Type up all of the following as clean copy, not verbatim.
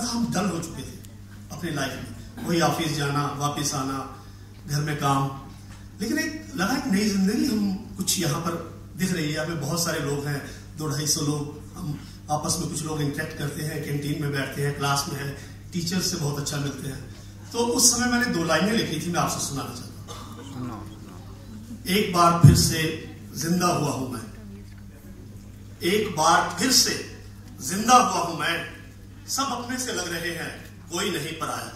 हम डल हो चुके थे अपनी लाइफ में, वही ऑफिस जाना, वापस आना, घर में काम। लेकिन एक लगा एक नई जिंदगी हम कुछ यहाँ पर दिख रही है हमें। बहुत सारे लोग हैं, 200-250 लोग, हम आपस में कुछ लोग इंटरेक्ट करते हैं, कैंटीन में बैठते हैं, क्लास में है, टीचर से बहुत अच्छा मिलते हैं। तो उस समय मैंने 2 लाइनें लिखी थी, मैं आपसे सुनाना चाहता हूँ। एक बार फिर से जिंदा हुआ हूं मैं, एक बार फिर से जिंदा हुआ हूं मैं, सब अपने से लग रहे हैं, कोई नहीं पराया।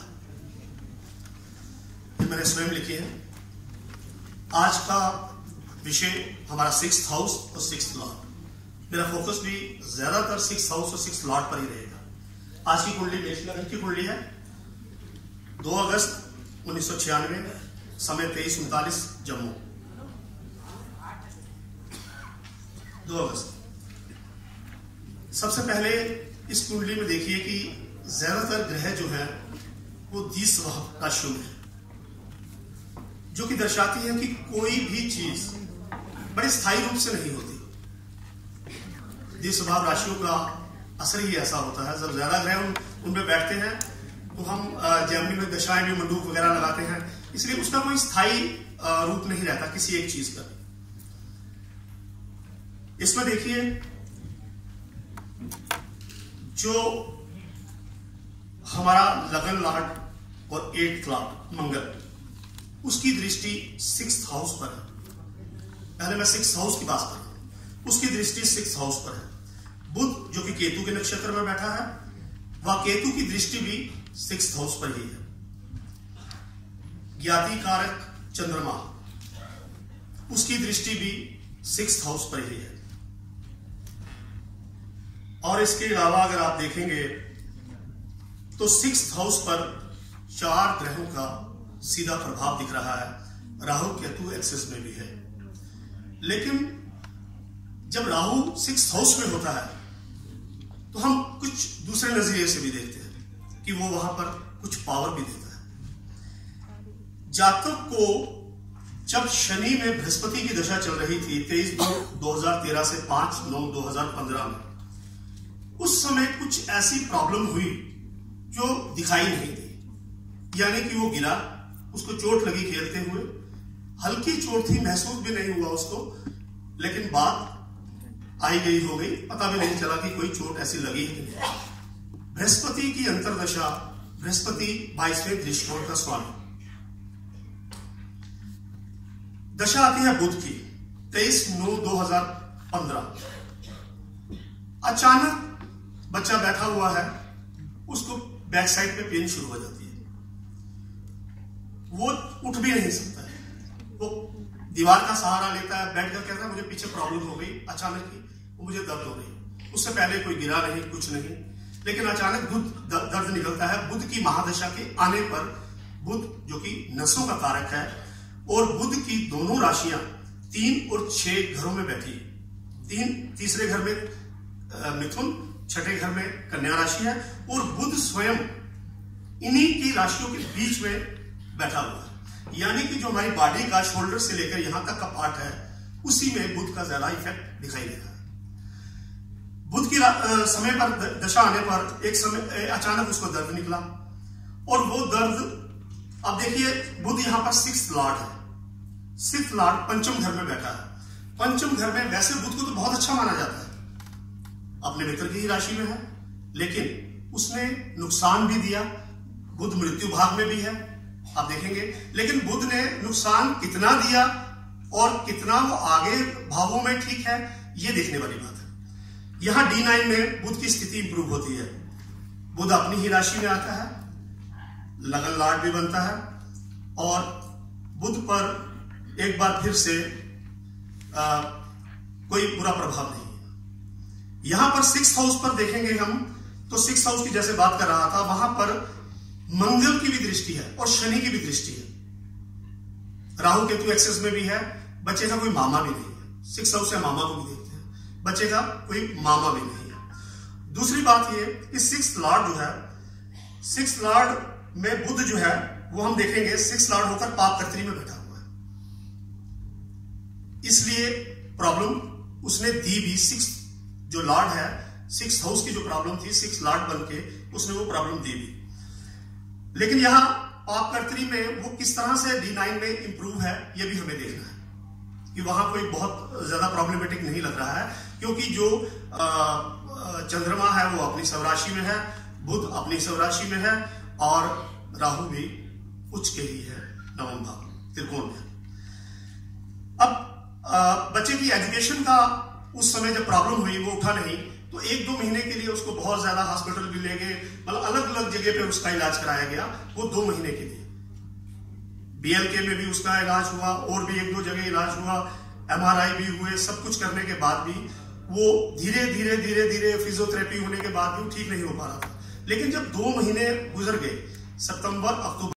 ये मैंने स्वयं लिखी है। आज का विषय हमारा 6th हाउस और 6th लॉर्ड। मेरा फोकस भी ज्यादातर 6th हाउस और 6th लॉर्ड पर ही रहेगा। आज की कुंडली मेष लग्न की कुंडली है। 2 अगस्त 1996, समय 23:39 जम्मू। 2 अगस्त। सबसे पहले इस कुंडली में देखिए कि ज्यादातर ग्रह जो है वो 10 राशियों में है, जो कि दर्शाती है कि कोई भी चीज बड़े स्थायी रूप से नहीं होती। 10 स्वभाव राशियों का असर ही ऐसा होता है। जब ज्यादा ग्रह उनमें बैठते हैं तो हम जैमिनी में दशाएं भी मंडूक वगैरह लगाते हैं, इसलिए उसका कोई स्थायी रूप नहीं रहता किसी एक चीज का। इसमें देखिए जो हमारा लगन लॉर्ड और 8th लॉर्ड मंगल, उसकी दृष्टि 6th हाउस पर है। पहले मैं 6th हाउस की बात कर रहा हूं, उसकी दृष्टि 6th हाउस पर है। बुध जो कि केतु के नक्षत्र में बैठा है, वह केतु की दृष्टि भी 6th हाउस पर ही है। ज्ञाति कारक चंद्रमा, उसकी दृष्टि भी 6th हाउस पर ही है। और इसके अलावा अगर आप देखेंगे तो 6th हाउस पर 4 ग्रहों का सीधा प्रभाव दिख रहा है। राहु केतु एक्सेस में भी है, लेकिन जब राहु 6th हाउस में होता है तो हम कुछ दूसरे नजरिए से भी देखते हैं कि वो वहां पर कुछ पावर भी देता है। जातक को जब शनि में बृहस्पति की दशा चल रही थी 23/2/2013 से 5/9/2015 में, उस समय कुछ ऐसी प्रॉब्लम हुई जो दिखाई नहीं दी। यानी कि वो गिरा, उसको चोट लगी खेलते हुए, हल्की चोट थी, महसूस भी नहीं हुआ उसको, लेकिन बात आई गई हो गई, पता भी नहीं चला कि कोई चोट ऐसी लगी है कि नहीं। बृहस्पति की अंतरदशा, बृहस्पति 22वें दृष्टिकोण का स्वामी। दशा आती है बुध की 23/9/2015। अचानक बच्चा बैठा हुआ है, उसको बैक साइड पे पेन शुरू हो जाती है, वो उठ भी नहीं सकता है। वो दीवार का सहारा लेता है, बेड का, कहता है मुझे पीछे प्रॉब्लम हो गई अचानक ही, मुझे दर्द हो गई। उससे पहले कोई गिरा नहीं, कुछ नहीं, लेकिन अचानक दर्द निकलता है। बुध की महादशा के आने पर, बुध जो कि नसों का कारक है, और बुध की दोनों राशियां 3 और 6 घरों में बैठी। तीसरे घर में मिथुन, छठे घर में कन्या राशि है, और बुध स्वयं इन्हीं की राशियों के बीच में बैठा हुआ है। यानी कि जो हमारी बॉडी का शोल्डर से लेकर यहां तक का पार्ट है, उसी में बुध का ज्यादा इफेक्ट दिखाई देता है। बुध की समय पर दशा आने पर एक समय अचानक उसको दर्द निकला, और वो दर्द, अब देखिए बुध यहां पर 6th लॉर्ड है। 6th लॉर्ड पंचम घर में बैठा है। पंचम घर में वैसे बुध को तो बहुत अच्छा माना जाता है, अपने मित्र की ही राशि में है, लेकिन उसने नुकसान भी दिया। बुध मृत्यु भाव में भी है, आप देखेंगे, लेकिन बुध ने नुकसान कितना दिया और कितना वो आगे भावों में ठीक है, ये देखने वाली बात है। यहां D9 में बुध की स्थिति इंप्रूव होती है। बुध अपनी ही राशि में आता है, लगन लॉर्ड भी बनता है, और बुध पर एक बार फिर से कोई बुरा प्रभाव नहीं है। यहां पर 6th हाउस पर देखेंगे हम तो 6th हाउस की जैसे बात कर रहा था, वहां पर मंगल की भी दृष्टि है और शनि की भी दृष्टि है। राहु केतु एक्सेस में भी है, बच्चे का कोई मामा भी नहीं है। 6th हाउस से मामा को भी देखते हैं, बच्चे का कोई मामा भी नहीं है। दूसरी बात ये, इस 6th लॉर्ड जो है, 6th लॉर्ड में बुध जो है वो हम देखेंगे 6th लॉर्ड होकर पाप कर्त्री में बैठा हुआ है, इसलिए प्रॉब्लम उसने दी भी। 6th जो लॉर्ड है, 6th हाउस की जो प्रॉब्लम थी, 6th लॉर्ड बन के उसने वो प्रॉब्लम दी भी। लेकिन यहाँ पापकर्तरी में वो किस तरह से D9 में इंप्रूव है, ये भी हमें देखना है कि वहां कोई बहुत ज्यादा प्रॉब्लमेटिक नहीं लग रहा है, क्योंकि जो चंद्रमा है वो अपनी स्वराशि में है, बुध अपनी स्वराशि में है, और राहु भी उच्च के ही है, नवम भाव त्रिकोण में। अब बच्चे की एजुकेशन का उस समय जब प्रॉब्लम हुई, वो उठा नहीं, तो 1-2 महीने के लिए उसको बहुत ज्यादा हॉस्पिटल भी ले गए, मतलब अलग अलग जगह पे उसका इलाज कराया गया, वो 2 महीने के लिए। BLK में भी उसका इलाज हुआ, और भी 1-2 जगह इलाज हुआ, MRI भी हुए, सब कुछ करने के बाद भी वो धीरे धीरे फिजियोथेरेपी होने के बाद भी ठीक नहीं हो पा रहा था। लेकिन जब 2 महीने गुजर गए, सितंबर अक्टूबर